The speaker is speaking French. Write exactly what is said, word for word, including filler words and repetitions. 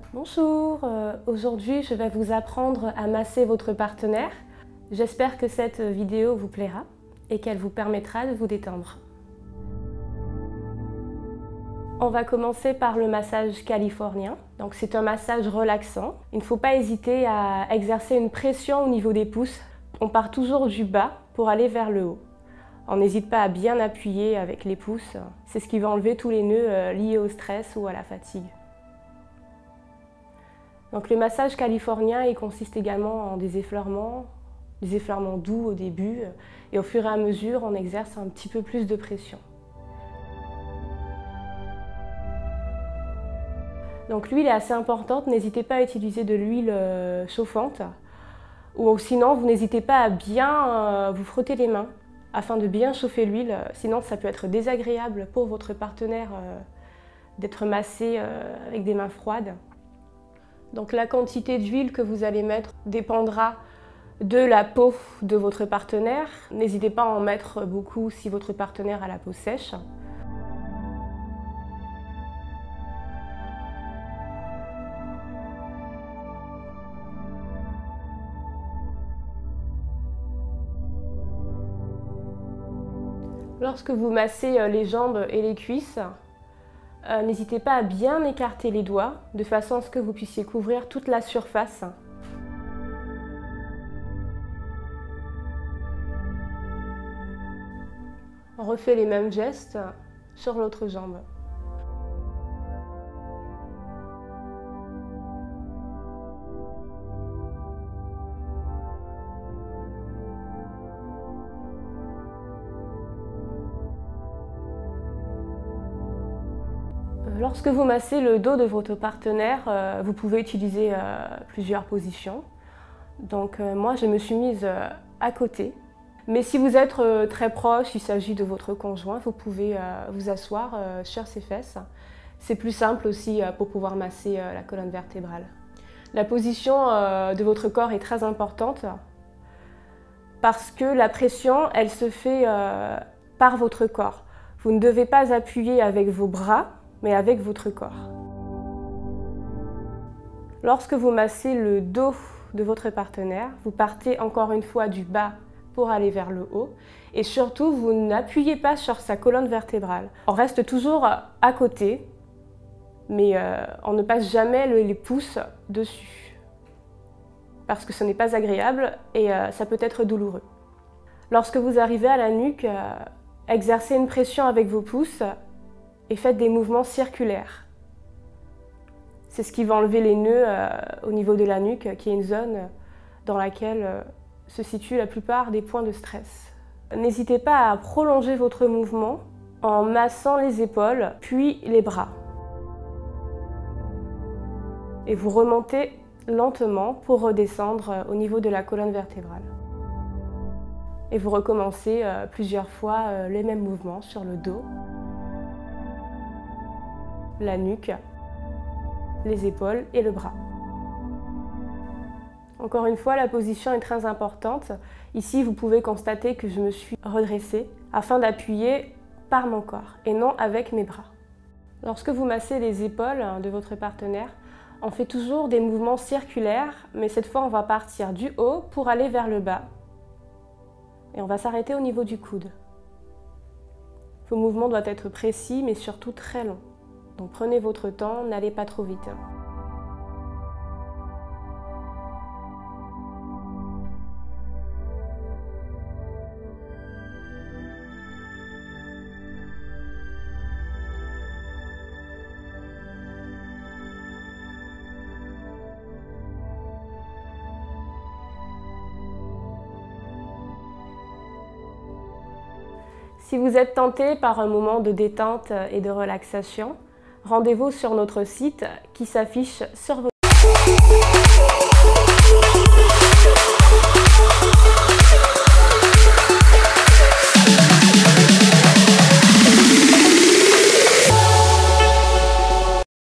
Bonjour, euh, aujourd'hui je vais vous apprendre à masser votre partenaire. J'espère que cette vidéo vous plaira et qu'elle vous permettra de vous détendre. On va commencer par le massage californien. Donc c'est un massage relaxant. Il ne faut pas hésiter à exercer une pression au niveau des pouces. On part toujours du bas pour aller vers le haut. On n'hésite pas à bien appuyer avec les pouces. C'est ce qui va enlever tous les nœuds liés au stress ou à la fatigue. Donc le massage californien il consiste également en des effleurements, des effleurements doux au début, et au fur et à mesure on exerce un petit peu plus de pression. Donc l'huile est assez importante, n'hésitez pas à utiliser de l'huile chauffante, ou sinon vous n'hésitez pas à bien vous frotter les mains afin de bien chauffer l'huile, sinon ça peut être désagréable pour votre partenaire d'être massé avec des mains froides. Donc la quantité d'huile que vous allez mettre dépendra de la peau de votre partenaire. N'hésitez pas à en mettre beaucoup si votre partenaire a la peau sèche. Lorsque vous massez les jambes et les cuisses, Euh, n'hésitez pas à bien écarter les doigts, de façon à ce que vous puissiez couvrir toute la surface. On refait les mêmes gestes sur l'autre jambe. Lorsque vous massez le dos de votre partenaire, euh, vous pouvez utiliser euh, plusieurs positions. Donc euh, moi, je me suis mise euh, à côté. Mais si vous êtes euh, très proche, il s'agit de votre conjoint, vous pouvez euh, vous asseoir euh, sur ses fesses. C'est plus simple aussi euh, pour pouvoir masser euh, la colonne vertébrale. La position euh, de votre corps est très importante parce que la pression, elle se fait euh, par votre corps. Vous ne devez pas appuyer avec vos bras, mais avec votre corps. Lorsque vous massez le dos de votre partenaire, vous partez encore une fois du bas pour aller vers le haut et surtout vous n'appuyez pas sur sa colonne vertébrale. On reste toujours à côté, mais euh, on ne passe jamais le, les pouces dessus parce que ce n'est pas agréable et euh, ça peut être douloureux. Lorsque vous arrivez à la nuque, euh, exercez une pression avec vos pouces et faites des mouvements circulaires. C'est ce qui va enlever les nœuds euh, au niveau de la nuque, qui est une zone dans laquelle euh, se situent la plupart des points de stress. N'hésitez pas à prolonger votre mouvement en massant les épaules, puis les bras. Et vous remontez lentement pour redescendre au niveau de la colonne vertébrale. Et vous recommencez euh, plusieurs fois euh, les mêmes mouvements sur le dos, la nuque, les épaules et le bras. Encore une fois, la position est très importante. Ici, vous pouvez constater que je me suis redressée afin d'appuyer par mon corps et non avec mes bras. Lorsque vous massez les épaules de votre partenaire, on fait toujours des mouvements circulaires, mais cette fois, on va partir du haut pour aller vers le bas. Et on va s'arrêter au niveau du coude. Vos mouvements doivent être précis, mais surtout très longs. Donc prenez votre temps, n'allez pas trop vite. Si vous êtes tenté par un moment de détente et de relaxation, rendez-vous sur notre site qui s'affiche sur votre